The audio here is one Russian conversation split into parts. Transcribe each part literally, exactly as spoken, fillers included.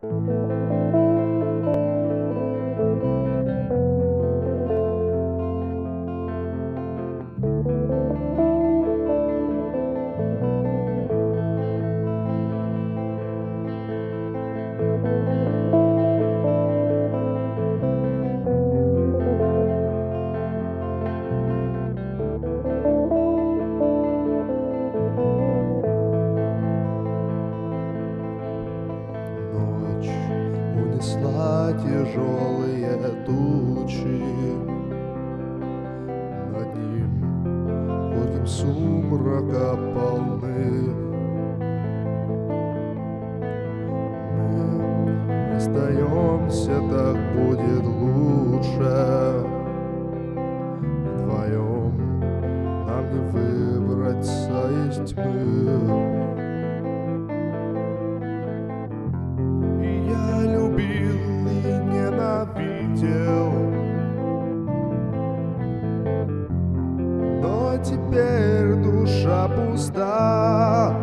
Тяжелые тучи, над ним горьким сумрака полны. Мы расстаемся, так будет лучше. Вдвоем нам не выбраться из тьмы. Но теперь душа пуста,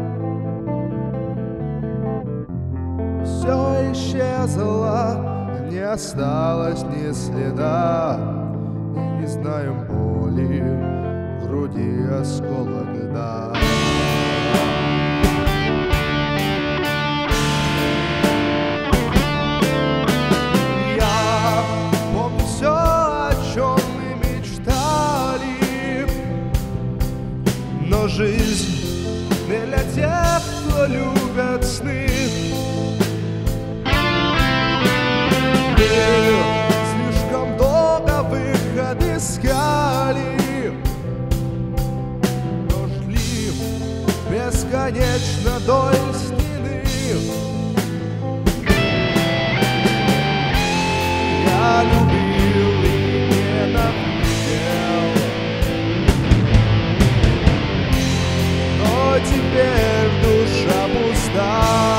все исчезло, не осталось ни следа, и не знаем боли, в груди осколок льда. Но жизнь не для тех, кто любит сны. Мы слишком долго выход искали, но шли бесконечно вдоль стены. Я любил и ненавидел, теперь душа пуста,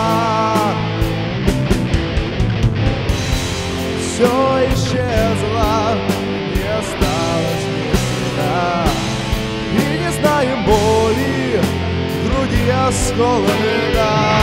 все исчезло, не осталось ни следа, и не знаем боли, в груди осколок льда.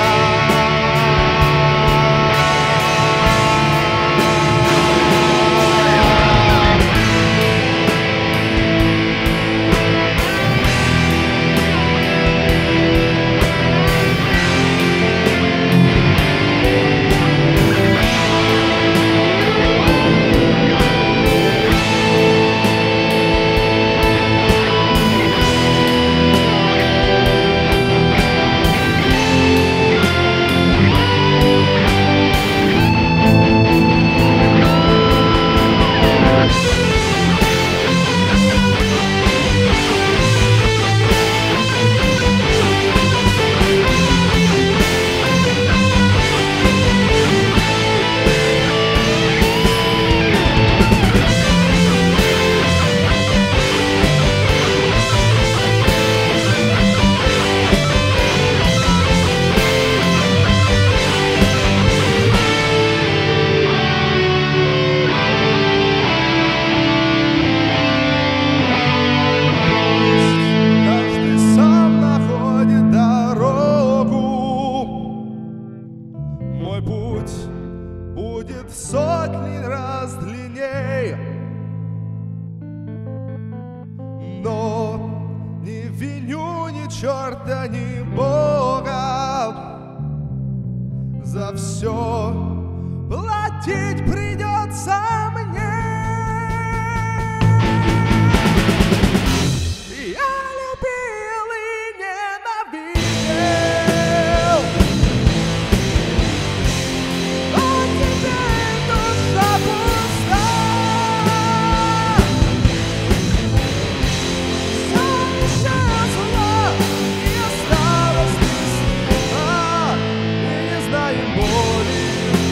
Мой путь будет в сотни раз длинней, но не виню ни черта, ни Бога. За все платить придется мне. Боли